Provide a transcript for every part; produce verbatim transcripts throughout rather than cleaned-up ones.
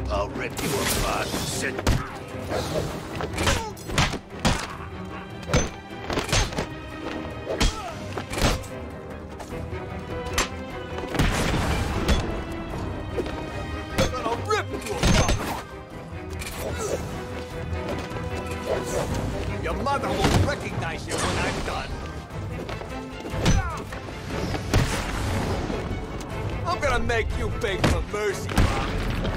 I'll rip you apart and sit... Your mother will recognize you when I'm done. I'm gonna make you beg for mercy, Bob.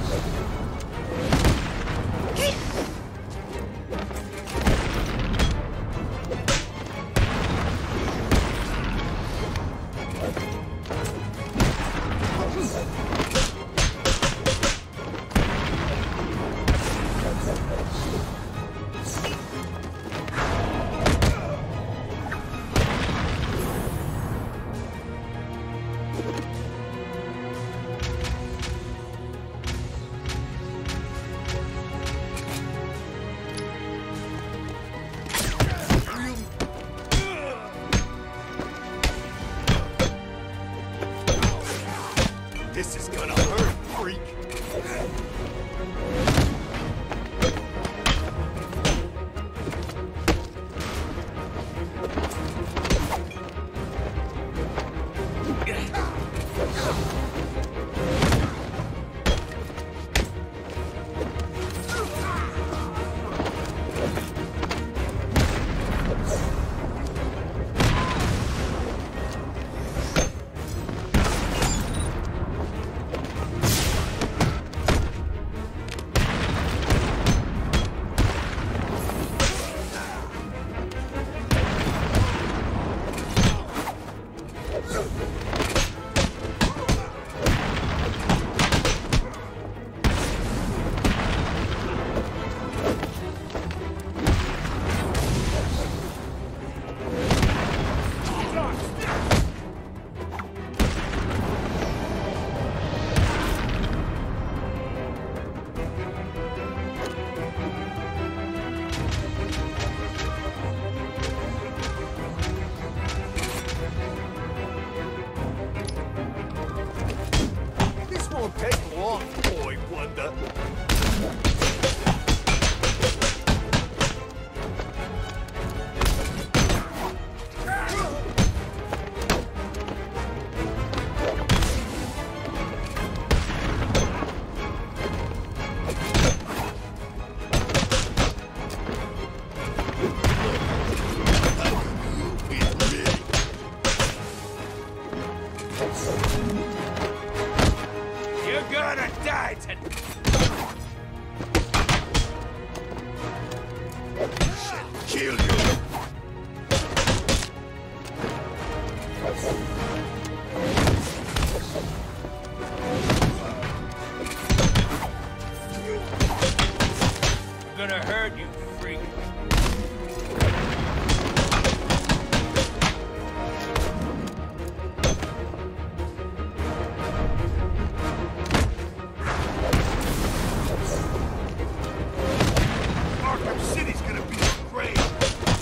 This is gonna hurt, freak. Won't take long, boy wonder. You're gonna die tonight! Shit, kill you! I'm gonna hurt you, freak. Arkham City's gonna be a grave.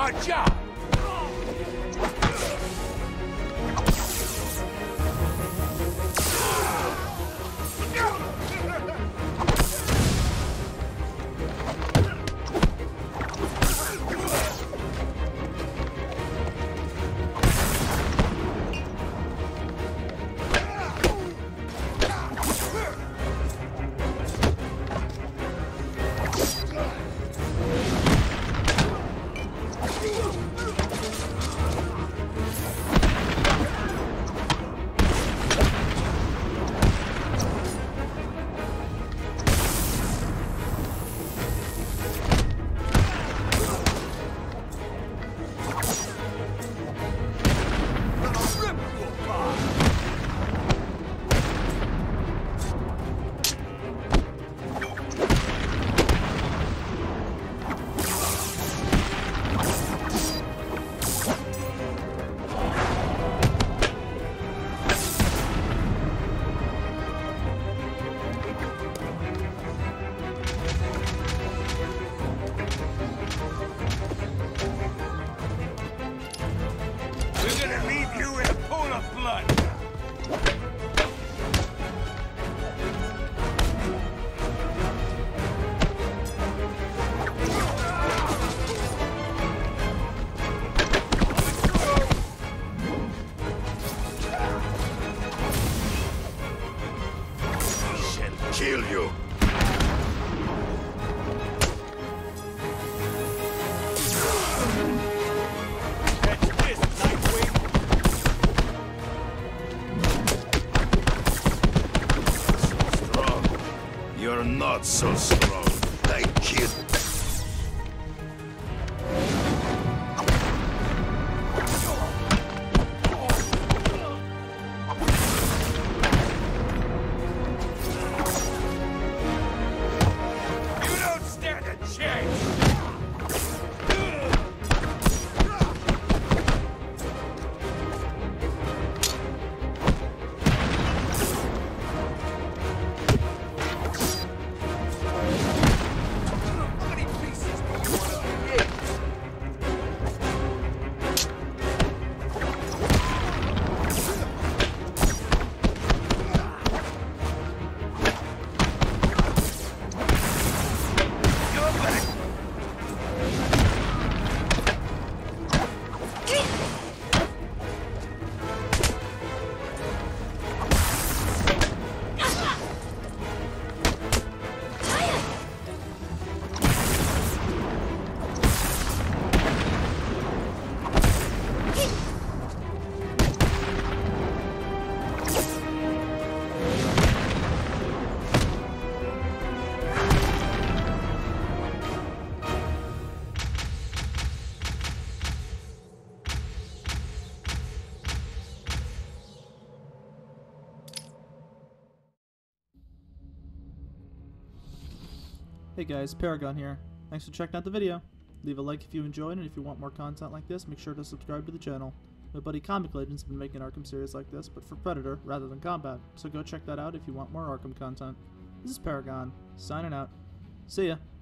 our job! Kill you. Catch this, Nightwing! Strong. You're not so strong. I kid. Hey guys, Paragon here. Thanks for checking out the video. Leave a like if you enjoyed, and if you want more content like this, make sure to subscribe to the channel. My buddy Comic Legends has been making Arkham series like this, but for Predator rather than combat, so go check that out if you want more Arkham content. This is Paragon, signing out. See ya!